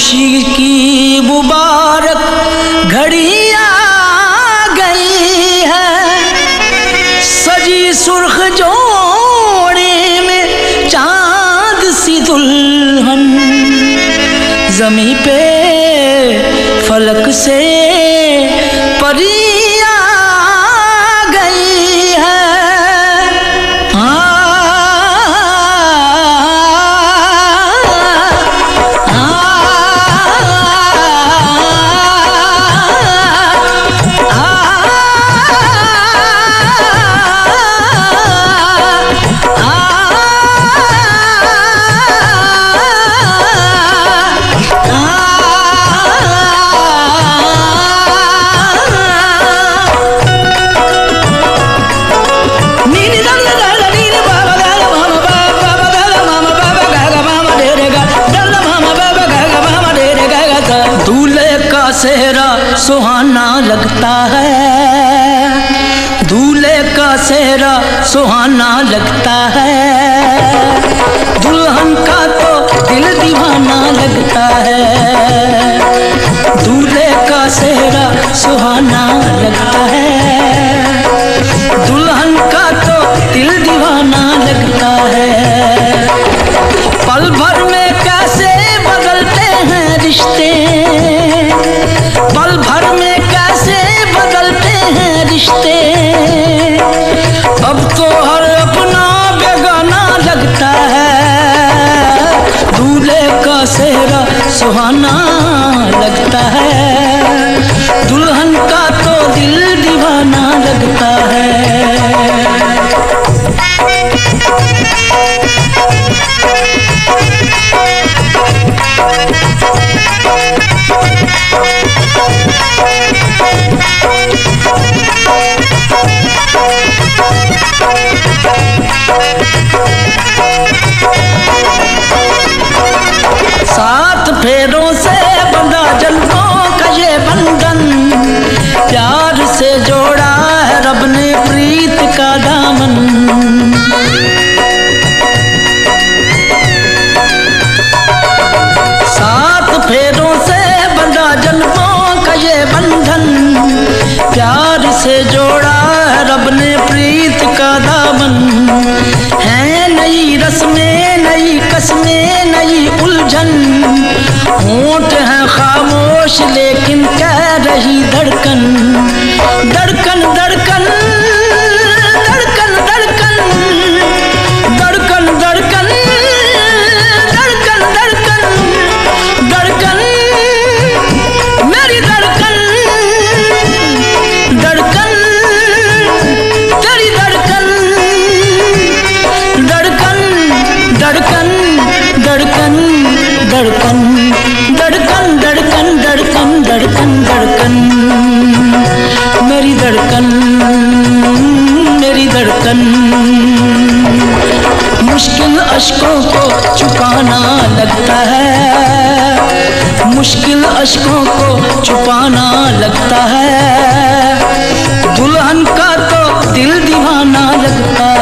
खुशी की मुबारक घड़ी आ गई है, सजी सुर्ख जोड़े में चांद सी दुल्हन, ज़मीं पे फलक से परी सेहरा सुहाना लगता है, दूल्हे का सेहरा सुहाना लगता है, दुल्हन का तो दिल दीवाना लगता है, दूल्हे का सेहरा सुहाना लगता है, दुल्हन का तो दिल दीवाना लगता है। पल भर में कैसे बदलते हैं रिश्ते, पल भर में कैसे बदलते हैं रिश्ते, अब तो हर अपना बेगाना लगता है, दूल्हे का सेहरा सुहाना लगता है, दुल्हन का तो दिल दीवाना लगता है। सात फेरों से बंधा जन्मों का ये बंधन, प्यार से जोड़ा है रब ने प्रीत का दामन, सात फेरों से बंधा जन्मों का ये बंधन, प्यार से जोड़ा है रब ने प्रीत का दामन, है नई रस्में नई कस्में नई उलझन, होंठ है खामोश लेकिन कह रही धड़कन, धड़कन धड़कन धड़कन धड़कन धड़कन धड़कन धड़कन धड़कन धड़कन मेरी धड़कन, धड़कन तेरी धड़कन, धड़कन धड़कन धड़कन धड़कन धड़कन धड़कन धड़कन धड़कन धड़कन मेरी धड़कन, मेरी धड़कन। मुश्किल अश्कों को छुपाना लगता है, मुश्किल अश्कों को छुपाना लगता है, दुल्हन का तो दिल दीवाना लगता है।